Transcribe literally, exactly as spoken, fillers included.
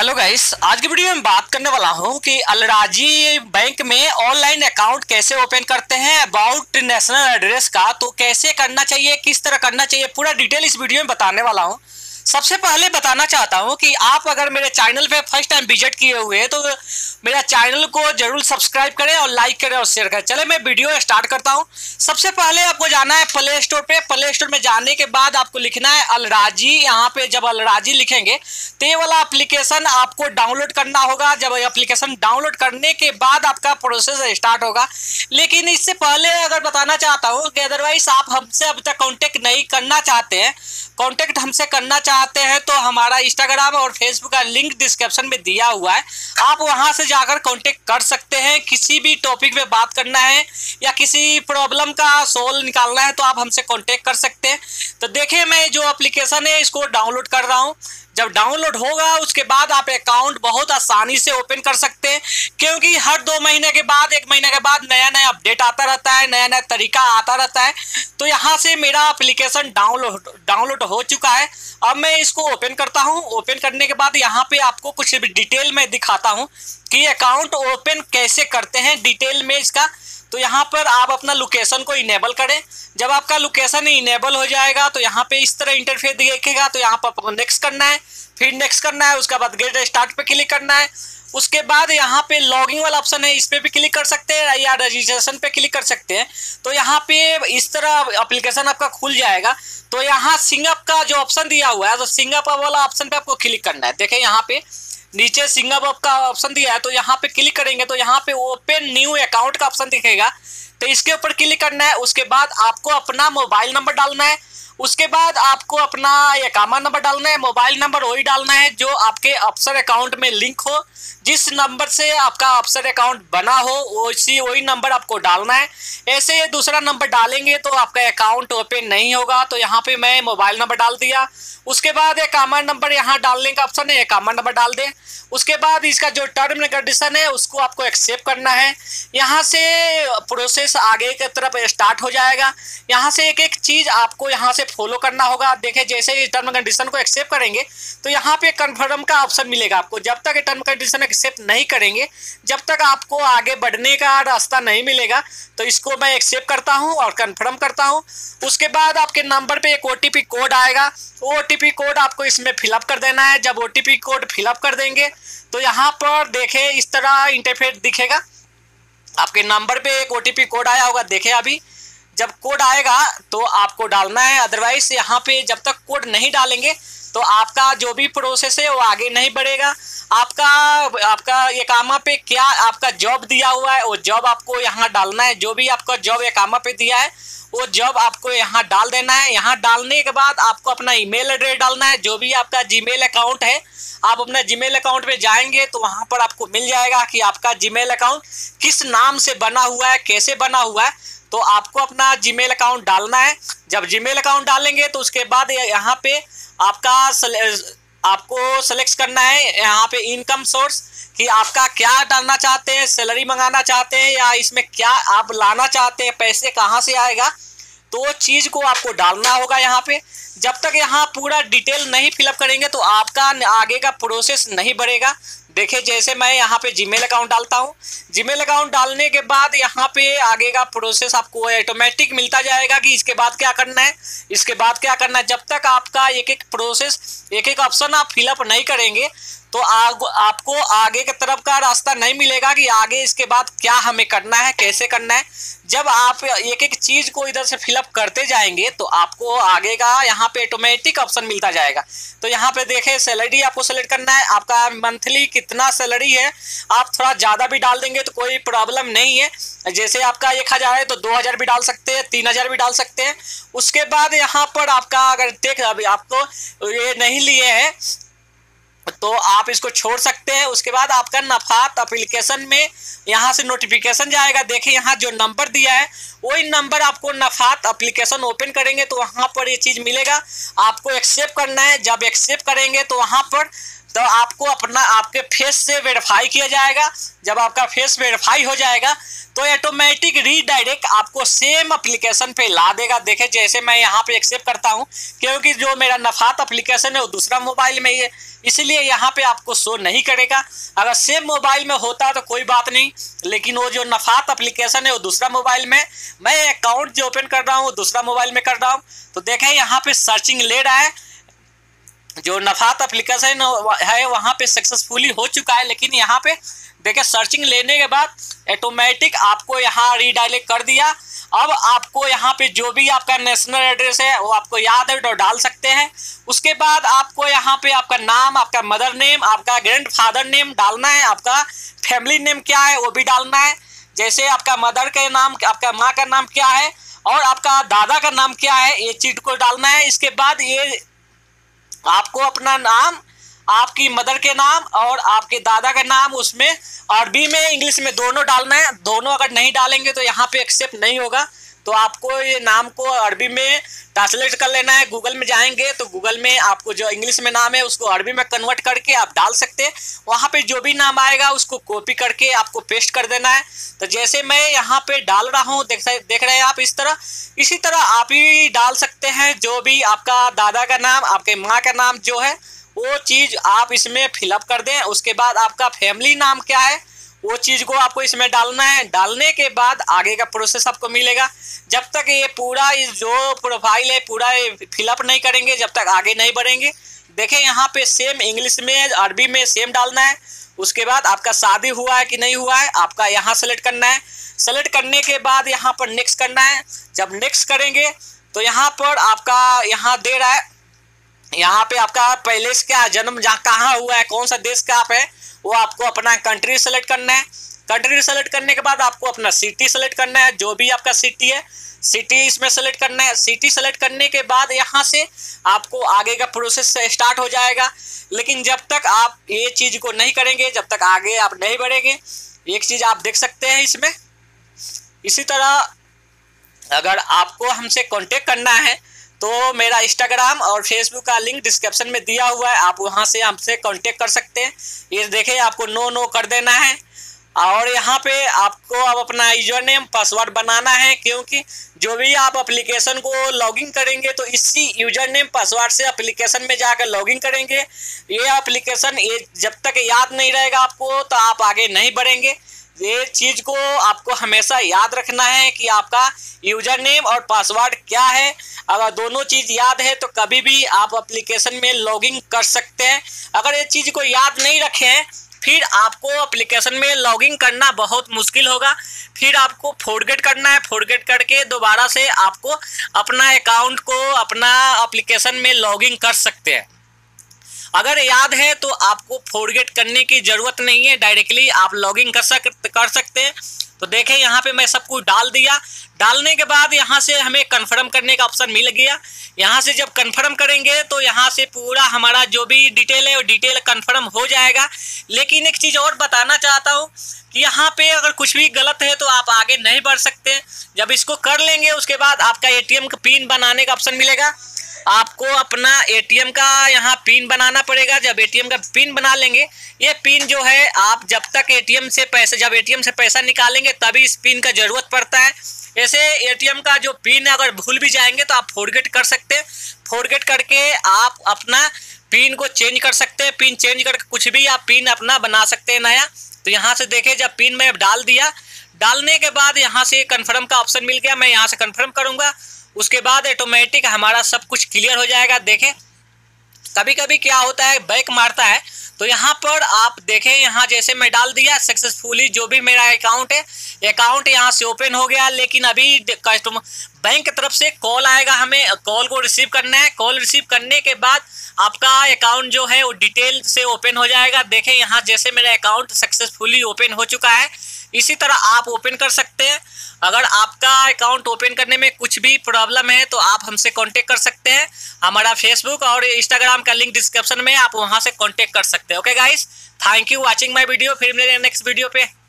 Hello guys, आज की video में बात करने वाला हूं कि अलराजी बैंक में ऑनलाइन अकाउंट कैसे ओपन करते हैं। अबाउट नेशनल एड्रेस का तो कैसे करना चाहिए, किस तरह करना चाहिए, पूरा डिटेल इस वीडियो में बताने वाला हूं। सबसे पहले बताना चाहता हूं कि आप अगर मेरे चैनल पे फर्स्ट टाइम विजिट किए हुए हैं तो मेरा चैनल को जरूर सब्सक्राइब करें और लाइक करें और शेयर करें। चले मैं वीडियो स्टार्ट करता हूं। सबसे पहले आपको जाना है प्ले स्टोर पे। प्ले स्टोर में जाने के बाद आपको लिखना है अलराजी। यहाँ पे जब अलराजी लिखेंगे तो ये वाला एप्लीकेशन आपको डाउनलोड करना होगा। जब एप्लीकेशन डाउनलोड करने के बाद आपका प्रोसेस स्टार्ट होगा। लेकिन इससे पहले अगर बताना चाहता हूँ कि अदरवाइज आप हमसे अभी तक कॉन्टेक्ट नहीं करना चाहते हैं, कॉन्टेक्ट हमसे करना चाहते हैं तो हमारा इंस्टाग्राम और फेसबुक का लिंक डिस्क्रिप्शन में दिया हुआ है। आप वहां से जाकर कॉन्टेक्ट कर सकते हैं। किसी भी टॉपिक पे बात करना है या किसी प्रॉब्लम का सोल्व निकालना है तो आप हमसे कॉन्टेक्ट कर सकते हैं। तो देखिए, मैं जो एप्लीकेशन है इसको डाउनलोड कर रहा हूँ। जब डाउनलोड होगा उसके बाद आप अकाउंट बहुत आसानी से ओपन कर सकते हैं, क्योंकि हर दो महीने के बाद एक महीने के बाद नया नया अपडेट आता रहता है, नया नया तरीका आता रहता है। तो यहाँ से मेरा एप्लीकेशन डाउनलोड डाउनलोड हो चुका है। अब मैं इसको ओपन करता हूँ। ओपन करने के बाद यहाँ पे आपको कुछ डिटेल में दिखाता हूँ कि अकाउंट ओपन कैसे करते हैं डिटेल में इसका। तो यहाँ पर आप अपना लोकेशन को इनेबल करें। जब आपका लोकेशन इनेबल हो जाएगा तो यहाँ पे इस तरह इंटरफेस दिखेगा। तो यहाँ पर नेक्स्ट करना है, फिर नेक्स्ट करना है, उसके बाद गेट स्टार्ट पे क्लिक करना है। उसके बाद यहाँ पे लॉगिंग वाला ऑप्शन है, इस पे भी क्लिक कर सकते हैं या रजिस्ट्रेशन पे क्लिक कर सकते हैं। तो यहाँ पे इस तरह एप्लीकेशन आपका खुल जाएगा। तो यहाँ सिंगअप का जो ऑप्शन दिया हुआ है तो सिंगअप वाला ऑप्शन पे आपको क्लिक करना है। देखिए यहाँ पे नीचे सिंगअप का ऑप्शन दिया है, तो यहाँ पे क्लिक करेंगे तो यहाँ पे ओपन न्यू अकाउंट का ऑप्शन दिखेगा। तो इसके ऊपर क्लिक करना है। उसके बाद आपको अपना मोबाइल नंबर डालना है। उसके बाद आपको अपना इकामा नंबर डालना है। मोबाइल नंबर वही डालना है जो आपके अफसर अकाउंट में लिंक हो। जिस नंबर से आपका अफसर अकाउंट बना हो उसी वही नंबर आपको डालना है। ऐसे दूसरा नंबर डालेंगे तो आपका अकाउंट ओपन नहीं होगा। तो यहाँ पे मैं मोबाइल नंबर डाल दिया। उसके बाद इकामा नंबर यहाँ डालने का ऑप्शन है, इकामा नंबर डाल दें। उसके बाद इसका जो टर्म एंड कंडीशन है उसको आपको एक्सेप्ट करना है। यहाँ से प्रोसेस आगे की तरफ स्टार्ट हो जाएगा। यहाँ से एक एक चीज़ आपको यहाँ से फॉलो करना होगा। देखिए, जैसे ही टर्म एंड कंडीशन को एक्सेप्ट करेंगे तो यहाँ पे कन्फर्म का ऑप्शन मिलेगा आपको। जब तक टर्म कंडीशन एक्सेप्ट नहीं करेंगे, जब तक आपको आगे बढ़ने का रास्ता नहीं मिलेगा। तो इसको मैं एक्सेप्ट करता हूँ और कन्फर्म करता हूँ। उसके बाद आपके नंबर पे एक ओ टी पी कोड आएगा। ओ टी पी कोड आपको इसमें फिलअप कर देना है। जब O T P code fill up कर देंगे तो यहाँ पर देखें इस तरह इंटरफेस दिखेगा। आपके नंबर पे एक ओ टी पी कोड आया होगा। देखें, अभी जब कोड आएगा तो आपको डालना है। अदरवाइज यहाँ पे जब तक कोड नहीं डालेंगे तो आपका जो भी प्रोसेस है वो आगे नहीं बढ़ेगा। आपका आपका इकामा पे क्या आपका जॉब दिया हुआ है वो जॉब आपको यहाँ डालना है। जो भी आपका जॉब इकामा पे दिया है वो जॉब आपको यहाँ डाल देना है। यहाँ डालने के बाद आपको अपना ईमेल एड्रेस डालना है। जो भी आपका जीमेल अकाउंट है, आप अपना जीमेल अकाउंट पे जाएंगे तो वहाँ पर आपको मिल जाएगा कि आपका जीमेल अकाउंट किस नाम से बना हुआ है, कैसे बना हुआ है। तो आपको अपना जीमेल अकाउंट डालना है। जब जीमेल अकाउंट डालेंगे तो उसके बाद यहाँ पे आपका आपको सेलेक्ट करना है यहाँ पे इनकम सोर्स, कि आपका क्या डालना चाहते हैं, सैलरी मंगाना चाहते हैं या इसमें क्या आप लाना चाहते हैं, पैसे कहाँ से आएगा। तो वो चीज़ को आपको डालना होगा यहाँ पे। जब तक यहाँ पूरा डिटेल नहीं फिलअप करेंगे तो आपका आगे का प्रोसेस नहीं बढ़ेगा। देखिए, जैसे मैं यहाँ पे जीमेल अकाउंट डालता हूँ। जीमेल अकाउंट डालने के बाद यहाँ पे आगे का प्रोसेस आपको ऑटोमेटिक मिलता जाएगा कि इसके बाद क्या करना है, इसके बाद क्या करना है। जब तक आपका एक एक प्रोसेस, एक एक ऑप्शन आप फिलअप नहीं करेंगे तो आग, आपको आगे की तरफ का रास्ता नहीं मिलेगा कि आगे इसके बाद क्या हमें करना है, कैसे करना है। जब आप एक एक चीज़ को इधर से फिलअप करते जाएंगे तो आपको आगे का यहाँ पे ऑटोमेटिक ऑप्शन मिलता जाएगा। तो यहाँ पे देखें, सैलरी आपको सेलेक्ट करना है। आपका मंथली कितना सैलरी है, आप थोड़ा ज़्यादा भी डाल देंगे तो कोई प्रॉब्लम नहीं है। जैसे आपका एक हज़ार है तो दो हज़ार भी डाल सकते हैं, तीन हज़ार भी डाल सकते हैं। उसके बाद यहाँ पर आपका अगर टेक अभी आपको ये नहीं लिए हैं तो आप इसको छोड़ सकते हैं। उसके बाद आपका नफात एप्लीकेशन में यहाँ से नोटिफिकेशन जाएगा। देखिए, यहाँ जो नंबर दिया है वही नंबर आपको नफात एप्लीकेशन ओपन करेंगे तो वहाँ पर ये चीज़ मिलेगा। आपको एक्सेप्ट करना है। जब एक्सेप्ट करेंगे तो वहाँ पर तो आपको अपना आपके फेस से वेरीफाई किया जाएगा। जब आपका फेस वेरीफाई हो जाएगा तो ऑटोमेटिक रीडायरेक्ट आपको सेम एप्लीकेशन पे ला देगा। देखें जैसे मैं यहाँ पे एक्सेप्ट करता हूँ, क्योंकि जो मेरा नफात एप्लीकेशन है वो दूसरा मोबाइल में ही है, इसलिए यहाँ पे आपको शो नहीं करेगा। अगर सेम मोबाइल में होता तो कोई बात नहीं, लेकिन वो जो नफात एप्लीकेशन है वो दूसरा मोबाइल में, मैं अकाउंट जो ओपन कर रहा हूँ वो दूसरा मोबाइल में कर रहा हूँ। तो देखें यहाँ पे सर्चिंग ले रहा है, जो नफात एप्लीकेशन है वहाँ पे सक्सेसफुली हो चुका है, लेकिन यहाँ पे देखिए सर्चिंग लेने के बाद ऑटोमेटिक आपको यहाँ रीडायरेक्ट कर दिया। अब आपको यहाँ पे जो भी आपका नेशनल एड्रेस है वो आपको याद है तो डाल सकते हैं। उसके बाद आपको यहाँ पे आपका नाम, आपका मदर नेम, आपका ग्रैंड फादर नेम डालना है, आपका फैमिली नेम क्या है वो भी डालना है। जैसे आपका मदर का नाम, आपका माँ का नाम क्या है और आपका दादा का नाम क्या है, ये चीज को डालना है। इसके बाद ये आपको अपना नाम, आपकी मदर के नाम और आपके दादा का नाम उसमें अरबी में इंग्लिश में दोनों डालना है। दोनों अगर नहीं डालेंगे तो यहाँ पे एक्सेप्ट नहीं होगा। तो आपको ये नाम को अरबी में ट्रांसलेट कर लेना है। गूगल में जाएंगे तो गूगल में आपको जो इंग्लिश में नाम है उसको अरबी में कन्वर्ट करके आप डाल सकते हैं। वहाँ पे जो भी नाम आएगा उसको कॉपी करके आपको पेस्ट कर देना है। तो जैसे मैं यहाँ पे डाल रहा हूँ, देख देख रहे हैं आप, इस तरह इसी तरह आप ही डाल सकते हैं। जो भी आपका दादा का नाम, आपके माँ का नाम जो है वो चीज़ आप इसमें फिलअप कर दें। उसके बाद आपका फैमिली नाम क्या है वो चीज़ को आपको इसमें डालना है। डालने के बाद आगे का प्रोसेस आपको मिलेगा। जब तक ये पूरा इस जो प्रोफाइल है पूरा फिलअप नहीं करेंगे, जब तक आगे नहीं बढ़ेंगे। देखें यहाँ पे सेम इंग्लिश में अरबी में सेम डालना है। उसके बाद आपका शादी हुआ है कि नहीं हुआ है आपका यहाँ सेलेक्ट करना है। सेलेक्ट करने के बाद यहाँ पर नेक्स्ट करना है। जब नेक्स्ट करेंगे तो यहाँ पर आपका यहाँ दे रहा है, यहाँ पे आपका पहले से क्या जन्म जहाँ कहाँ हुआ है, कौन सा देश का आप है, वो आपको अपना कंट्री सेलेक्ट करना है। कंट्री सेलेक्ट करने के बाद आपको अपना सिटी सेलेक्ट करना है। जो भी आपका सिटी है सिटी इसमें सेलेक्ट करना है। सिटी सेलेक्ट करने के बाद यहाँ से आपको आगे का प्रोसेस स्टार्ट हो जाएगा। लेकिन जब तक आप ये चीज़ को नहीं करेंगे, जब तक आगे आप नहीं बढ़ेंगे। एक चीज़ आप देख सकते हैं इसमें। इसी तरह अगर आपको हमसे कांटेक्ट करना है तो मेरा इंस्टाग्राम और फेसबुक का लिंक डिस्क्रिप्शन में दिया हुआ है, आप वहां से हमसे कांटेक्ट कर सकते हैं। ये देखें आपको नो नो कर देना है और यहाँ पे आपको अब अपना यूजर नेम पासवर्ड बनाना है, क्योंकि जो भी आप एप्लीकेशन को लॉगिन करेंगे तो इसी यूजर नेम पासवर्ड से एप्लीकेशन में जाकर लॉगिन करेंगे। ये एप्लीकेशन ये जब तक याद नहीं रहेगा आपको तो आप आगे नहीं बढ़ेंगे। ये चीज़ को आपको हमेशा याद रखना है कि आपका यूजर नेम और पासवर्ड क्या है। अगर दोनों चीज़ याद है तो कभी भी आप एप्लीकेशन में लॉगिन कर सकते हैं। अगर ये चीज़ को याद नहीं रखें फिर आपको एप्लीकेशन में लॉगिन करना बहुत मुश्किल होगा। फिर आपको फॉरगेट करना है, फॉरगेट करके दोबारा से आपको अपना अकाउंट को अपना एप्लीकेशन में लॉगिन कर सकते हैं। अगर याद है तो आपको फॉरगेट करने की ज़रूरत नहीं है, डायरेक्टली आप लॉगिन कर सक कर सकते हैं। तो देखें यहाँ पे मैं सब कुछ डाल दिया। डालने के बाद यहाँ से हमें कंफर्म करने का ऑप्शन मिल गया। यहाँ से जब कंफर्म करेंगे तो यहाँ से पूरा हमारा जो भी डिटेल है वो डिटेल कंफर्म हो जाएगा। लेकिन एक चीज़ और बताना चाहता हूँ कि यहाँ पे अगर कुछ भी गलत है तो आप आगे नहीं बढ़ सकते। जब इसको कर लेंगे उसके बाद आपका एटीएम का पिन बनाने का ऑप्शन मिलेगा। आपको अपना एटीएम का यहाँ पिन बनाना पड़ेगा। जब एटीएम का पिन बना लेंगे, ये पिन जो है आप जब तक एटीएम से पैसे जब एटीएम से पैसा निकालेंगे तभी इस पिन का ज़रूरत पड़ता है। ऐसे एटीएम का जो पिन अगर भूल भी जाएंगे तो आप फॉरगेट कर सकते हैं। फॉरगेट करके आप अपना पिन को चेंज कर सकते हैं। पिन चेंज करके कुछ भी आप पिन अपना बना सकते हैं नया। तो यहाँ से देखें जब पिन मैं डाल दिया, डालने के बाद यहाँ से कन्फर्म का ऑप्शन मिल गया। मैं यहाँ से कन्फर्म करूँगा, उसके बाद ऑटोमेटिक हमारा सब कुछ क्लियर हो जाएगा। देखें कभी कभी क्या होता है बैक मारता है, तो यहाँ पर आप देखें यहाँ जैसे मैं डाल दिया सक्सेसफुली जो भी मेरा अकाउंट है, अकाउंट यहाँ से ओपन हो गया। लेकिन अभी कस्टमर बैंक की तरफ से कॉल आएगा, हमें कॉल को रिसीव करना है। कॉल रिसीव करने के बाद आपका अकाउंट जो है वो डिटेल से ओपन हो जाएगा। देखें यहाँ जैसे मेरा अकाउंट सक्सेसफुली ओपन हो चुका है, इसी तरह आप ओपन कर सकते हैं। अगर आपका अकाउंट ओपन करने में कुछ भी प्रॉब्लम है तो आप हमसे कांटेक्ट कर सकते हैं। हमारा फेसबुक और इंस्टाग्राम का लिंक डिस्क्रिप्शन में, आप वहां से कांटेक्ट कर सकते हैं। Okay guys, thank you watching my video. फिर मिलेंगे नेक्स्ट वीडियो पे।